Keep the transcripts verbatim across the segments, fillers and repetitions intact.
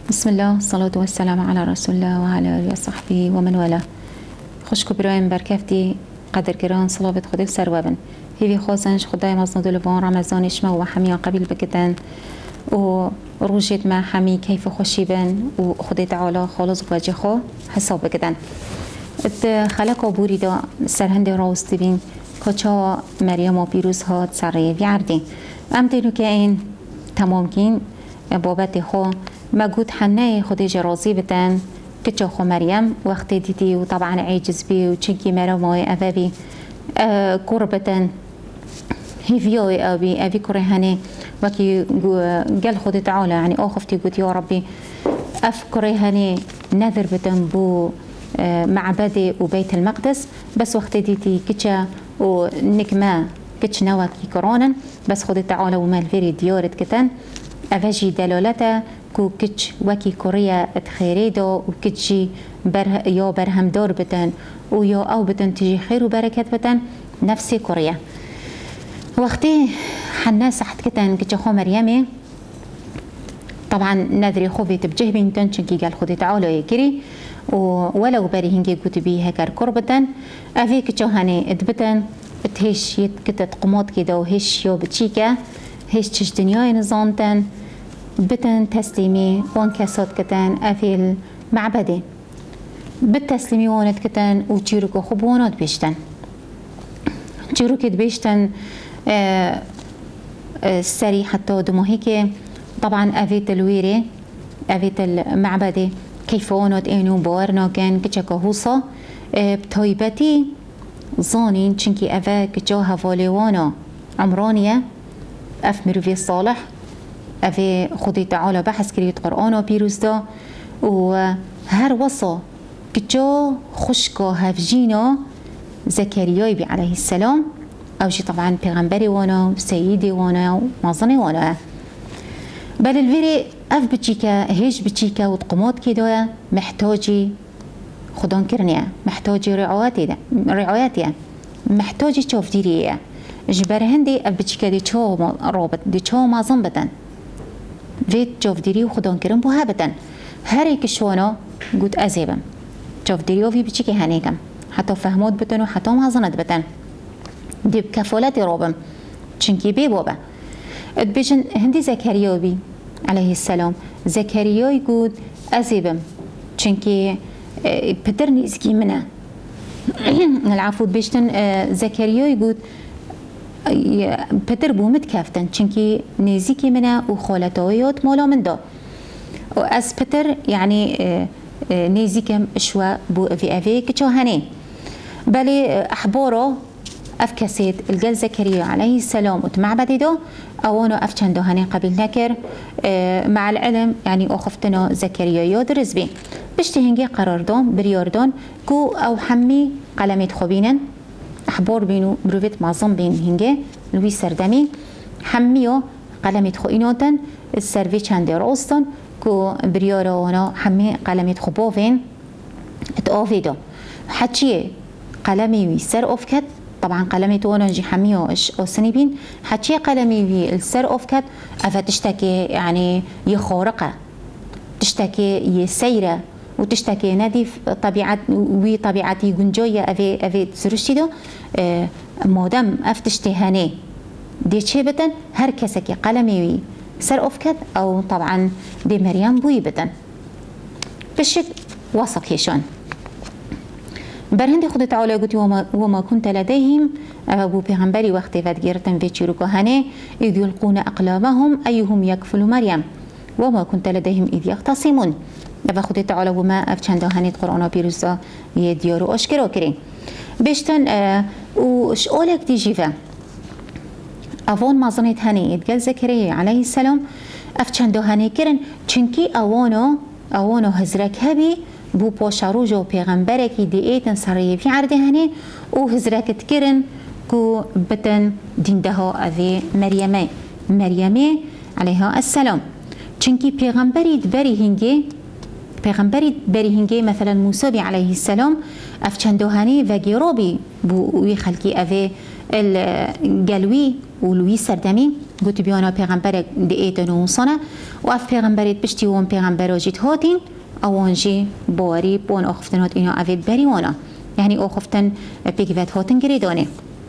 بسم الله الصلاة والسلام على رسول الله وعلى آله وصحبه ومن والاه. خوش كبرایم برکفتی قدر گران صلوات خدا سر وبن هیوی خوازنش خدای مزن دلوان رمضانش ما و حمی قبیل بکتن و روجت ما حمی کیف خوشی بن و خدای تعالی خالص وجه خو حساب بکتن. ات خلق بوری دا سرهند راست بین کچا مریم و پیروز هات سریع بیاردی. ام دینو که این تمام کین بابت خو مجهود حنای خدای جرازی بتن کچا خو مریم وقت دیدی و طبعا عاجز بی و چنکی مرا مای اوی قربتن هیوی اوی اوی کره هنی وکی قال خدای تعالی يعني آخفتی قلت يا ربي أفكره هني نذر بتن بو معبدي وبيت المقدس بس وقت ديتي كتشا ونكما كتش نوات كي كورونا بس خدای تعالی ومال فيري ديارت كتن أفجي دلالته كو كتش وكي كوريا اتخيري دو وكتشي بره يا برهم دار بتن ويا أو بتن تجي خير وبركة بتن نفسي كوريا وقتي حنا سحت كتن كتش خو مريمي طبعا نذري خوفي تبجه بنتن شنكي قال خدي تعالى يكري ولو بري هنجي كتبي هكر كربتن أفي كتش هني ادبتن تهش يتكتت قمات كده وهش يو بتشيكا هش تش دنياي نظامتن بتن تسليمي وان كاسات كتن أفي المعبدي بالتسليمي وانت كتن وتشيركو خبوانات بيشتن تشيركت بيشتن آه آه السري حتى دموهيك طبعا أفيت الويري أفيت المعبدي كيف وانت إنو بارنا كان كتشكا هوصا آه بطيبتي زانين چنكي أفا كتشاها فاليوانا عمرانية أف مروفي الصالح أفي خدي تعالى بحث كريت قرآن وبيروز دا وهر وصا كتشا خشكا هفجينا زكريا بي عليه السلام أو شي طبعا پیغمبري وانا سيدي وانا ومازني وانا بل الفيري أف بتشيكا هيش بتشيكا وتقمات كده محتاجي خدان كرنيا محتاجي رعايتي ده رعايتي محتاجي تشوف ديريه جبر هندي أف بتشيكا دي تشو رابط دي تشو مازن بدن فيت تشوف ديري وخدان كرن بوها بدن هريك شوانا قلت أزيبم تشوف ديري وفي بتشيكي هنيكم حتى فهموت بدن وحتى مازنت بدن دي بكفالتي رابم چنكي بي بابا ادبيجن هندي زكريا بي عليه السلام زكريا يقول أزيبم چنكي بدر نيزكي منه العفو بيشتن زكريا يقول بدر بومت كافتن چنكي نيزكي منه وخالتاويات مالا من دا وأز بدر يعني نيزكم شوى بو في أفي كتشوهني بلي أحباره أفكسيت الجل زكريا عليه السلام وتمعبدي دو أوانو أفشندو هني قبل نكر اه مع العلم يعني أخفتنا زكريا يدرس بي بشتهنجي قراردون برياردون كو أو حمي قلمت خوبينن أحبار بينو بروفيت معظم بين هنجي لوي سردمي حميو قلمت خويناتن السرفي چند راستن كو بريارا وانا حمي قلمت خوبوفين اتقافيدو حتشيه قلمي ويسر أفكت طبعا قلمي تونا نجي حميه او سنبين حتى قلمي في السر اوفكت افا تشتكي يعني يخارقه تشتكي يسيره وتشتكي نادي طبيعه وي طبيعتي جنجويه افي افي سرشتيدو اه مادام افتشتي هني دي تشيبتن هر كسكي قلمي وي سر اوفكت او طبعا دي مريم بوي بتن بشت وصف هيشون برهند خود تعالی گویی وما وما كنت لديهم أبو پیغمبری وقتی ودگیرتن في چیرو کهانه إذ يلقون أقلامهم أيهم يكفل مريم وما كنت لديهم إذ يختصمون أبو خود تعالی وما أفچند هنيت قرآن بيروزا يديارو أشكرا كرين بيشتن اه وش أولك دي جيفا أفون ما ظنيت هني إدقال زكريا عليه السلام أفچند هني كرن چنكي أوانو أوانو هزرك هبي بو پاشاروج و پیغمبرکی دیئتن سریع فی عرده هنی و هزرکت کرن کو بتن دیندها اوی مریمه مریمه علیها السلام چنکی پیغمبری بری هنگی پیغمبری بری هنگی مثلا موسی علیه السلام افچندو هنی و گیرابی بو وی خلکی اوی الگلوی و لوی سردمی قلت بيانا پیغمبر دئیتن و صنع و اف پیغمبرت بشتی وان پیغمبر جیت هاتین اوانجی باری بون آخفتن هات اینا اوید بری وانا يعني آخفتن بيجيفات هاتن جريدانه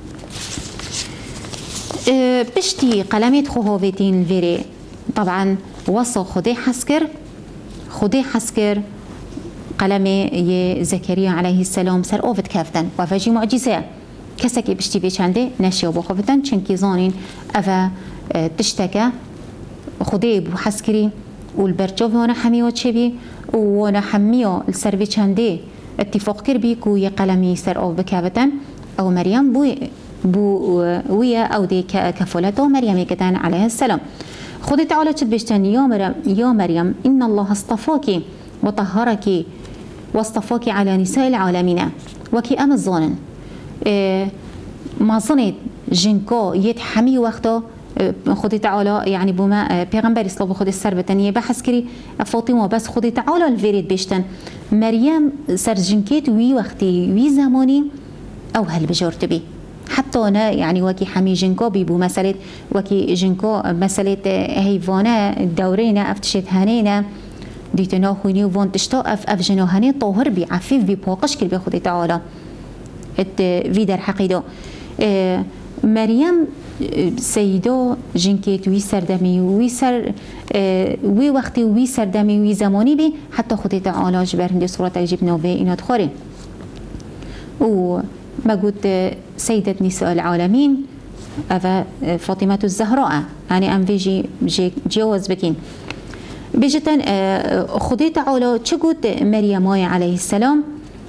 بشتي قلمت خوهاوتين الفيري طبعا وصى خدي حسكر خدي حسكر قلمي ي زكريا عليه السلام سر اوفت كافتن وفاجي معجزه كسكي بشتي بيش عنده ناشيا بخفتن چنكي زانين افا تشتكى خدي بو حسكري والبرجوف وانا حميو تشبي وانا حميو السرفي چنده اتفاق كربي كو يقلمي سر اوف بكافتن او مريم بو بو ويا او دي كفولته مريم كتان عليه السلام خدي تعالى تبشتن يا مريم يا مريم ان الله اصطفاك وطهرك واصطفاك على نساء العالمين وكي ام الظانن اه ما ظنيت جنكو يتحمي وقته خدي تعالى يعني بما پیغمبر اسلام خدي سر بتنيه بحث كري فاطمه بس خدي تعالى الفيريد بيشتن مريم سر جنكيت وي وقتي وي زماني او هل بجورت بي حتى أنا يعني وكي حمي جنكو بيبو مسألة وكي جنكو مسألة هيفانا دورينا افتشت هانينا ديتنا خويني وفون تشتا اف اف جنو هاني طاهر بي عفيف بي باقش كل بخدي تعالى ات في در حقيدو اه مريم سيدو جنكيت وي سردمي وي سر اه وي وقتي وي سردمي وي زماني بي حتى خدي تعالى جبر هندي صورة جبنا في اينا تخوري و ما قلت سيدة نساء العالمين أفا فاطمة الزهراء يعني أم فيجي جوز بكين بيجتن خدي تعالى شو قلت مريم عليه السلام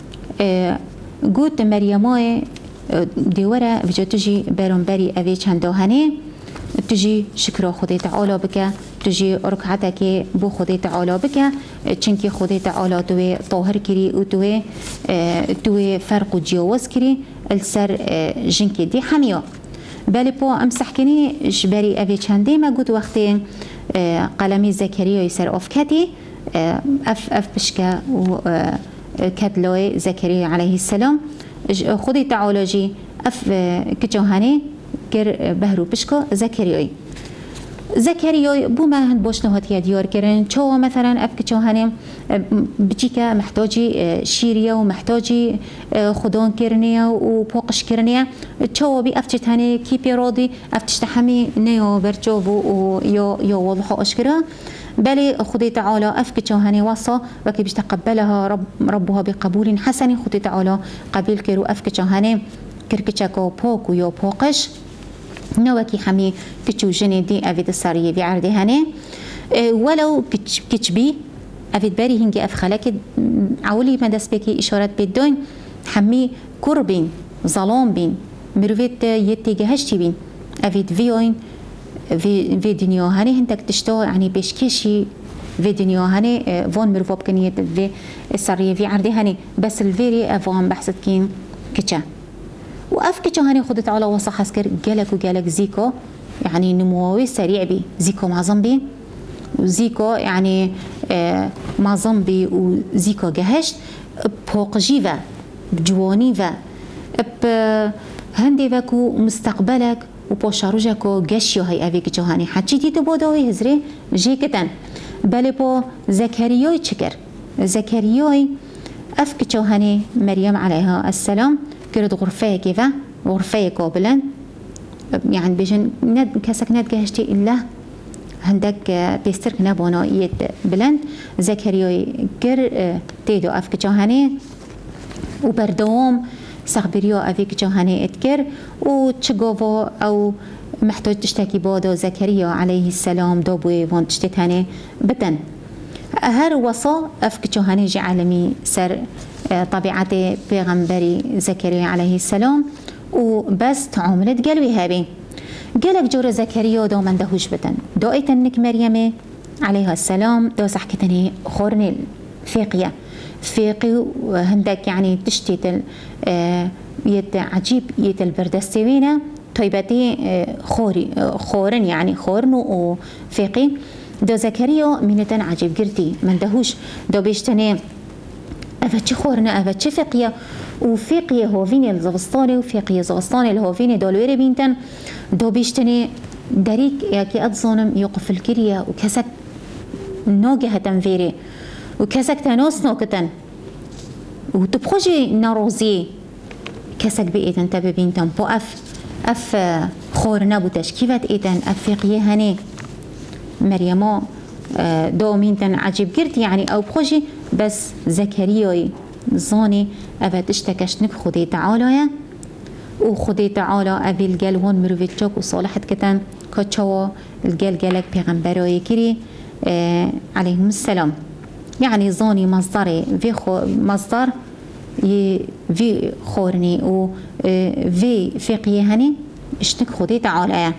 قلت مريم ديورة بيجي تجي برنبري أبي چندهانه تجي شكرا خدي تعالى بك تجي ركعتك بو خدي تعالى بك چنكي خدي تعالى توي طاهر كري و توي توي فرق جواز كري السر جنكي دي حميو بالي بو امسح كني جبري ابي چندي ما قلت وقتي قلمي زكريا يسر افكتي اف اف بشكا و كتلوي زكريا عليه السلام خدي تعالى جي اف كجوهاني كر بهرو بشكو زكريا زكريا بو ما هند باش نهات ديار كرن شو مثلا افك شو هنم بتيكا محتاجي شيريا ومحتاجي خدان كرنيا وبوقش كرنيا شو بي افتشت هني كيبي راضي افتش تحمي نيو برجوب ويا يا واضح اشكرا بل خدي تعالى افك شو هني وصى وكي بيش تقبلها رب ربها بقبول حسن خدي تعالى قبيل كرو افك شو هني كركشاكو بوك ويا بوقش نوكي حمي كتشو جني دي أفيد السارية في عرضي هني أه ولو كتش كتشبي أفيد باري هنجي أفخلك عولي ما دس بكي إشارات بدون حمي كربين ظلام بين مروفيت يتجهشتي بين أفيد فيوين في في دنيا هني هندك تشتو يعني بيشكشي في دنيا هني أه فون مروفو بكنية في السارية في عرضي هني بس الفيري أفهم بحثت كين كتشا وأفكي هاني خدت على وصح حسكر جالك وجالك زيكو يعني نموي سريع بي زيكو مع زنبي وزيكو يعني آه مع زنبي وزيكو جهشت بوق جيفا بجوانيفا ب هندي فاكو مستقبلك وبوشاروجكو جشيو هاي أفيك جهاني حتشي تبودوي هزري جيكتن بل بو زكرياي تشكر زكرياي أفكي جهاني مريم عليها السلام كرد غرفة كيفا غرفة قابلا يعني بيجن ند كسك ند جهشتي إلا عندك بيسترك نبونا يد بلند زكريا كر تيدو أفك جهاني وبردوم سخبريا أفك جهاني اتكر وتشجوفا أو محتاج تشتكي بادو زكريا عليه السلام دوبوي وان تشتتاني بتن هر وصا أفك جهاني جعلمي سر طبيعة بيغمبري زكريا عليه السلام وبس تعاملت قلبي هابي قالك جور زكريا دو من دهوش بتن دوئت انك مريم عليها السلام دو سحكتني خورني فيقية فيقي وهندك يعني تشتيت يت عجيب يت البردستوينة طيبتي خوري خورن يعني خورن وفيقي دو زكريا منتن عجيب قرتي من دهوش دو بيشتني أفتش خورنا أفتش فقية وفقية هو فيني الزغسطاني وفقية زغسطاني اللي هو فيني دولويري بينتن دو بيشتني داريك ياكي أتظنم يقف الكريا وكسك نوجه تنفيري وكسك تنوس نوكتن وتبخجي نروزي كسك بإيتن تببين تنبو أف أف خور نبوتش كيفت إيتن أفقيه هني مريمو دومين تن عجيب قرت يعني أو بخجي بس زكرياي زاني أبد اشتكش نك خدي تعالى وخدي تعالى أبي الجل هون مروفيتشوك وصالحت كتن كتشوا الجل جلك بيغمبراي كري آه عليهم السلام يعني زاني مصدري في خو مصدر في خورني و في فقيه هني اشتك خدي تعالى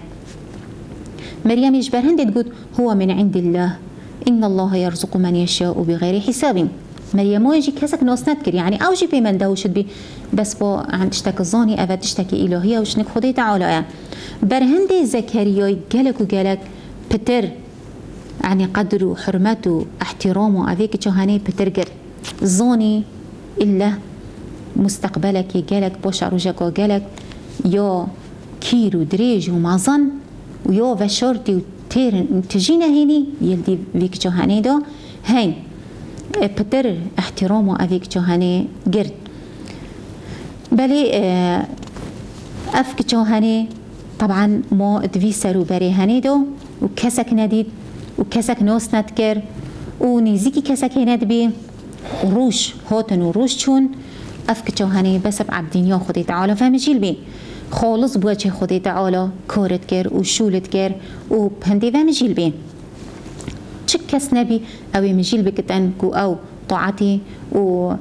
مريم يجبرهن تقول هو من عند الله إن الله يرزق من يشاء بغير حساب مريم ويجي كسك ناس نذكر يعني أو جي بمن دوشت بي بس بو عن تشتك الظاني أبد تشتكي إلهية وشنك خدي تعالى برهندي زكريا جلك وجلك بتر يعني قدره وحرمته احترامه أفيك جهاني بترجر ظاني إلا مستقبلك جلك بشر وجاك جلك يا كيرو دريج ومازن ويا وشرتي وتير تجينا هني يلدي فيك جهاني ده هين بتر احترامه أفيك جهاني جرد بلي أفك جهاني طبعا ما ادفيسرو بري هني ده وكسك نديد وكسك نوس نتكر ونيزيكي كسك ندبي روش هاتن وروش چون أفك جهاني بس بعبدين يا خدي تعالى فهمجيل بي خالص بوجه خدي تعالى كارت كر وشولت كر وبهندي فهمجيل بي چك كس نبي أو مجيل بكتن كو أو طاعتي و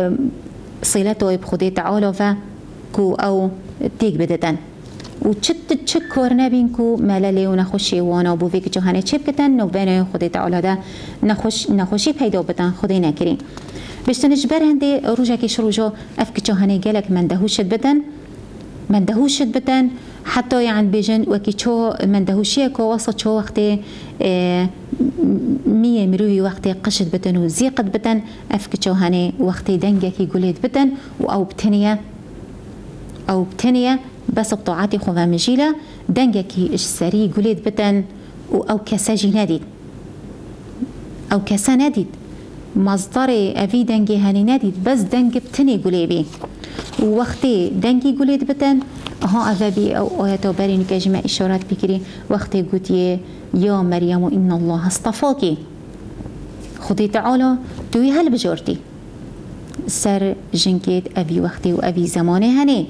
صلته بخدي تعالى فكو أو تيك بدتن وچت چك کار نبین کو مللی و نخوشی وانا بو ویک جهانی چه بکتن نو بین خودی تعالی ده نخوش نخوشی پیدا بتن خودی نکرین بشتنش برهنده روجا کش روجا افک جهانی گلک من دهوشت بدن من دهوشت بدن حتی یعن بیجن وکی چو من دهوشیه که واسه چو وقتی میه مروی وقتی قشت بدن و زیقت بدن افک جهانی وقتی دنگه کی گلید بدن و او بتنیه او بتنیه بس بطاعتي خوفا مجيلة دنجكي إش سري قليد بتن أو كساجي ناديد أو كسا ناديد مصدري أفي دنجي هاني ناديد بس دنج بتني قليبي ووقتي دنجي قليد بتن ها أذابي أو آياتو باري نكاجمع إشارات بكري وقتي قلت يا مريم إن الله اصطفاكي خدي تعالى دوي هل بجورتي سر جنكيت أبي وقتي وأبي زماني هاني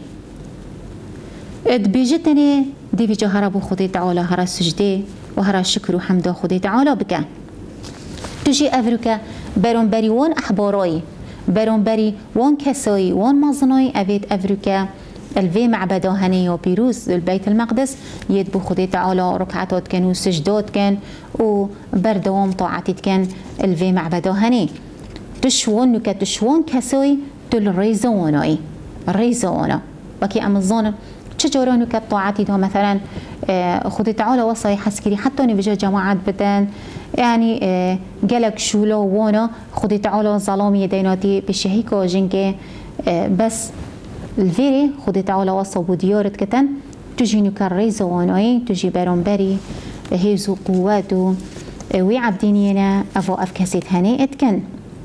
ادبيجتني دي في جهر ابو خدي تعالى هرا سجدي وهرا شكر وحمد خدي تعالى بك تجي افريكا برون بري وان احباراي برون بري وان كساي وان مازناي ابيت افريكا الفي معبدا هني بيروز البيت المقدس يدبو خدي تعالى ركعتات كان وسجدات كان وبردوام طاعتي كان الفي معبدا هني تشوان نكا تشوان كساي تل ريزوناي ريزونا وكي امزون چجورانو که طاعتی دا مثلا خودی تعالی وصای حسکری حتی نبجا جماعت بدن يعني جلك شولا وانا خودی تعالی ظلامی دیناتی بشهی که جنگ بس الفيري خودی تعالی وصا بودیارت کتن تجي نكرز واناي تجي برانبري هيزو قواتو وي عبدينينا افو افكاسيت هني اتكن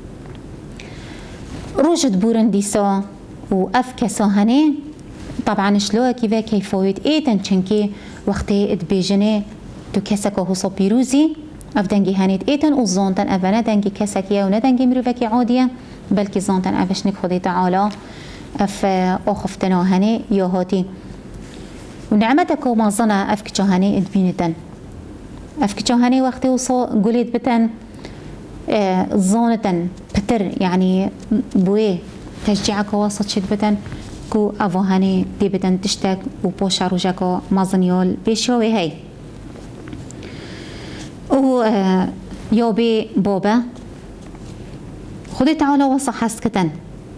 روجد بورنديسا وافكاسا هني طبعا شلوه كيفا كيفويت ايتن چنكي وقتي اتبيجني تو كسكا هوصا بيروزي اف دنگي هنيت ايتن و زانتن افنا دنگي كسكيا و ندنگي مروفكي عادية بلكي زانتن افشنك خدي تعالى اف اخفتنا هني يا هاتي ونعمتك وما ظنا افك هني اتبينتن افك هني وقتي وصا قليت بتن اه زانتن بتر يعني بوي تشجيعك وسط شد بتن كو افو هني دي بدن تشتك وبوش عروجكو مازنيول بيشوي هاي و اه يوبي بابا خدي تعالى وصا حسكتن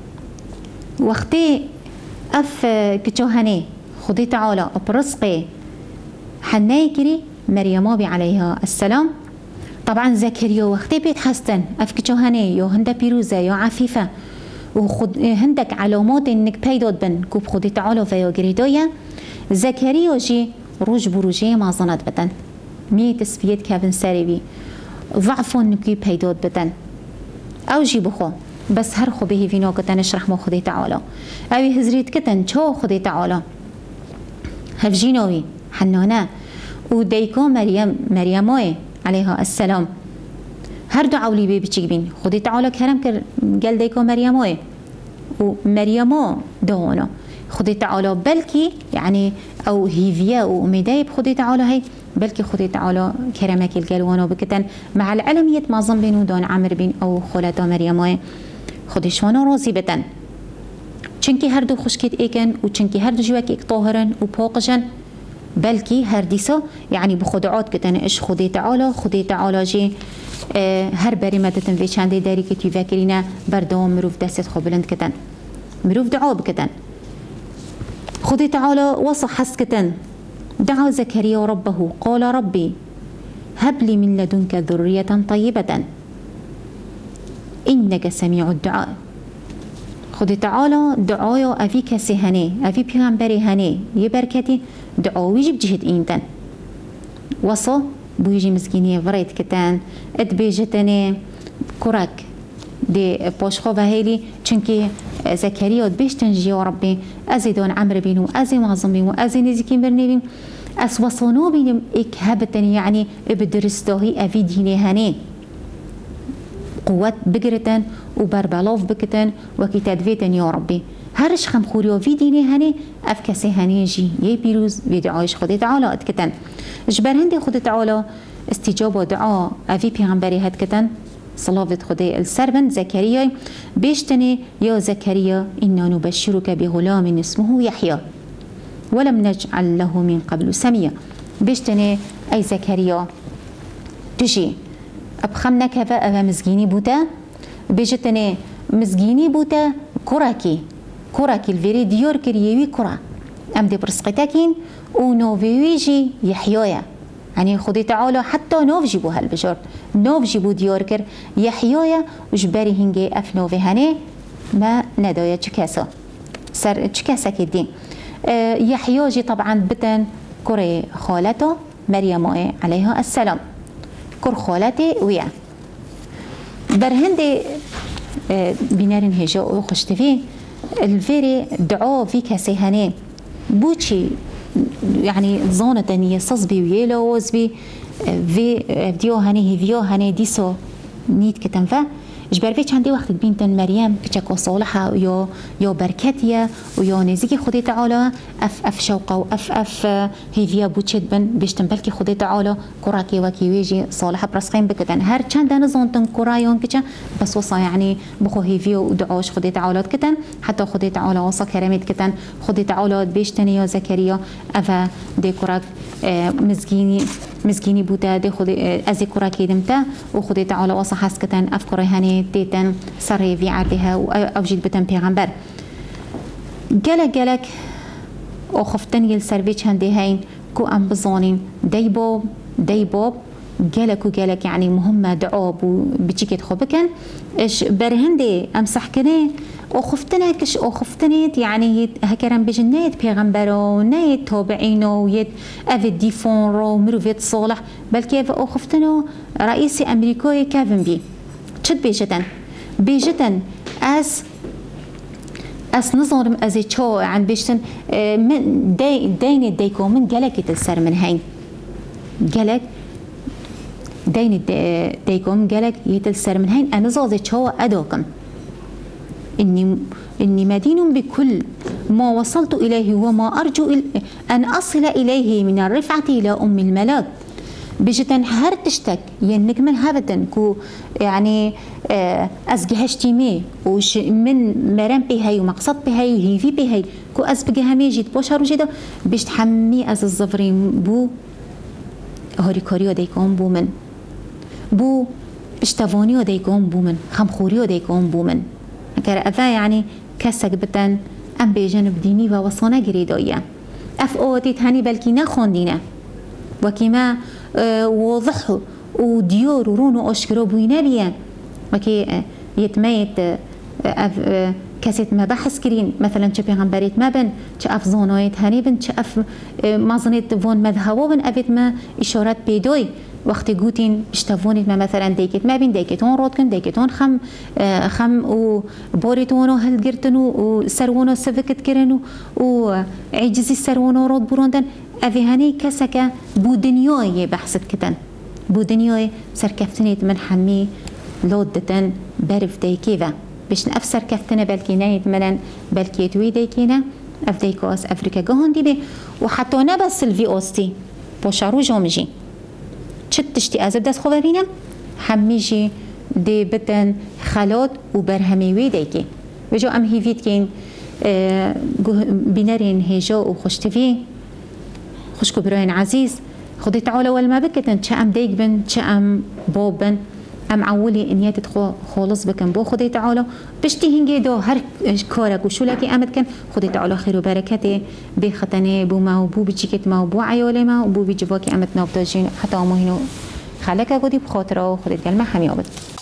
وقتي اف كتشو هني خدي تعالى برزقي حناي كري مريم بي عليها السلام طبعا زكريا وقتي بيت حسن اف كتشو هني يو هندا بيروزة يو عفيفة وخد هندك علامات انك بيدود بن كوب خدي تعالى فيا جريدويا زكريا جي روج بروجي ما ظنت بتن مي تسبيت كابن ساري ضعفون نكي بيدود بتن او جي بخو بس هر خو به فينو كتن اشرح مو خدي تعالى اوي هزريت كتن شو خدي تعالى هفجينوي حنونا وديكو مريم مريموي عليها السلام هر دو عولي بي بتشيبين خدي تعالى كرم كر قال ديكو مريموي ومريمو دهونا خدي تعالى بلكي يعني او هيفيا وميداي بخدي تعالى هي بلكي خدي تعالى كرمك القلوانو بكتن مع العلمية ما ظن بين ودون عمر بين او خولتا مريموي خدي شوانا روزي بتن چنكي هر دو خشكيت ايكن و چنكي هر دو جواك ايك طاهرن و پاقجن بلكي هر ديسا يعني بخدعات كتن اش خدي تعالى خدي تعالى جي اه هر بري مدتن في چنده داري كتو فاكرين بردوام مروف دست خبلند كتن مروف دعا بكتن خدي تعالى وصح حس كتن دعا زكريا ربه قال ربي هب لي من لدنك ذرية طيبة إنك سميع الدعاء خدي تعالى دعايا أفي كسي هني أفي بيغمبري هني يبركتي دعاوي جيب جهد إنتن وصا بويجي مسكيني فريد كتان ادبيجتني كرك دي بوشخو وهيلي چنكي زكريا بيشتن جيا ربي أزيدون عمر بينو أزي معظم بينو أزي نزيكين برنبين أس وصنو بينم إك هبتن يعني بدرستوهي أفي ديني هني قوات بقرتن وبربلاف بكتن وكي تدفيتن يا ربي هرش خم خوريو في ديني هني أفكسي هني جي يي بيروز بيدعايش خدي تعالى اتكتن جبر هندي خدي تعالى استجابة دعاء أفي بيغمبري هتكتن صلاة خدي السربن زكريا بيشتني يا زكريا إنا نبشرك بغلام اسمه يحيى ولم نجعل له من قبل سميا بيشتني أي زكريا تجي أبخمنا كفا أفا مزجيني بوتا بيجتني مزجيني بوتا كراكي كراكي الفيري ديور كريوي كرا أم دي برسقتاكين ونوفيويجي يحيويا يعني خدي تعالى حتى نوف جيبو هالبجر نوف جيبو ديور كر يحيويا وجباري هنجي أف نوفي هني ما ندايا تشكاسا سر تشكاسا كدين أه يحيوجي طبعا بتن كري خالته مريم عليها السلام كر خالتي ويا برهندي أه بنارن هجاء وخشتفي الفيري دعاء في كاسيهاني بوشي يعني زونة تانية صصبي ويلا وزبي في فيديو هني فيديو هني ديسو نيت كتنفا جبر فيش عندي وقت بنتن مريم كتشكو صالحة ويا يا بركتية ويا نزيكي خدي تعالى اف اف شوقة واف اف هيفيا بوتشد بن بيشتن بلكي خدي تعالى كراكي وكي ويجي صالحة برسخين بكتن هر چند نزونتن كرايون كتشا بس وصا يعني بخو هيفيا ودعوش خدي تعالى كتن حتى خدي تعالى وصا كراميت كتن خدي تعالى بيشتن يا زكريا افا دي كراك مزجيني مزجيني بوتا دي خدي ازي كراكي دمتا وخدي تعالى وصا حس كتن افكار هني تيتن صري في عرضها وأوجد بتن بيغمبر جلك جلك أو خفتن يل سرفيش هندي هين كو أم بزانين دي بوب دي بوب جلك وجلك يعني مهمة دعاب وبتشيكت خبكن إيش برهندي أمسح كني أو خفتنا كش أو خفتنيت يعني هكرم بجنيت بيغمبرو نيت تابعينو ويت أفيد ديفون رو مروفيت صالح بل كيف أو خفتنو رئيسي أمريكوي كيفن بي شد بيجتن بيجتن أس أس نظرم أزي شو عن بيجتن من داي داين دايكو من جلك يتلسر من هين جلك داين دايكو من جلك يتلسر من هين أنا زازي شو أدوكم إني إني مدين بكل ما وصلت إليه وما أرجو أن أصل إليه من الرفعة إلى أم الملاك بيجتن هر تشتك ينك من هبتن كو يعني أزجهشتي مي وش من مرام بهاي ومقصد بهاي وهي في بهاي كو أزبجها مي جيت بشر وجدا بيشت حمي أز الظفرين بو هوري كوريو ديكون بو من بو بشتفونيو ديكون بو من خمخوريو ديكون بو من كر أفا يعني كسك بتن أم بيجنب ديني ووصانا جريدويا أف أوتيت هني بلكي نخوندينا وكما أه واضح وديور ورون وأشكرو بوينابيا وكي أه يتميت أه كسيت ما بحث كرين مثلا چه پیغمبريت ما بن چه افزانايت هني بن چه اف مازنيت فون مذهبو بن افيت ما اشارات بيدوي وقت قوتين اشتفونيت ما مثلا ديكت ما بين ديكتون رودكن ديكتون خم خم و بوريتونو هلقرتنو و سرونو سفكت كرنو و عجزي سرونو رود بروندن افي هني كسكا بو دنياي بحثت كتن بو دنياي سركفتنيت من حمي لودتن برف ديكيفا باش نفسر كفتنا بلكي نايت ملن بلكي توي ديكينا اف ديكوس افريكا جهون دي بي وحتى نبس الفي اوستي بوشارو جومجي چت تشتي ازب دست خوبينا حميجي دي بتن خلات وبرهمي وي ديكي وجو ام هيفيت كين اه بنرين هيجو وخشتفي خشكو براين عزيز خدي تعالى والما بكتن چه ام ديك بن چه ام بوب بن ام عولي انيات تخو خالص بكن بو خدي تعالى بشتي هنجي دو هر كارك وشو لكي امد كن خدي تعالى خير وبركته بختنه بو ما بو بچيكت ما بو عيال ما بو بجواكي امد نابداجين حتى امو هنو خلقه قدي بخاطره خدي كلمه حمي آبد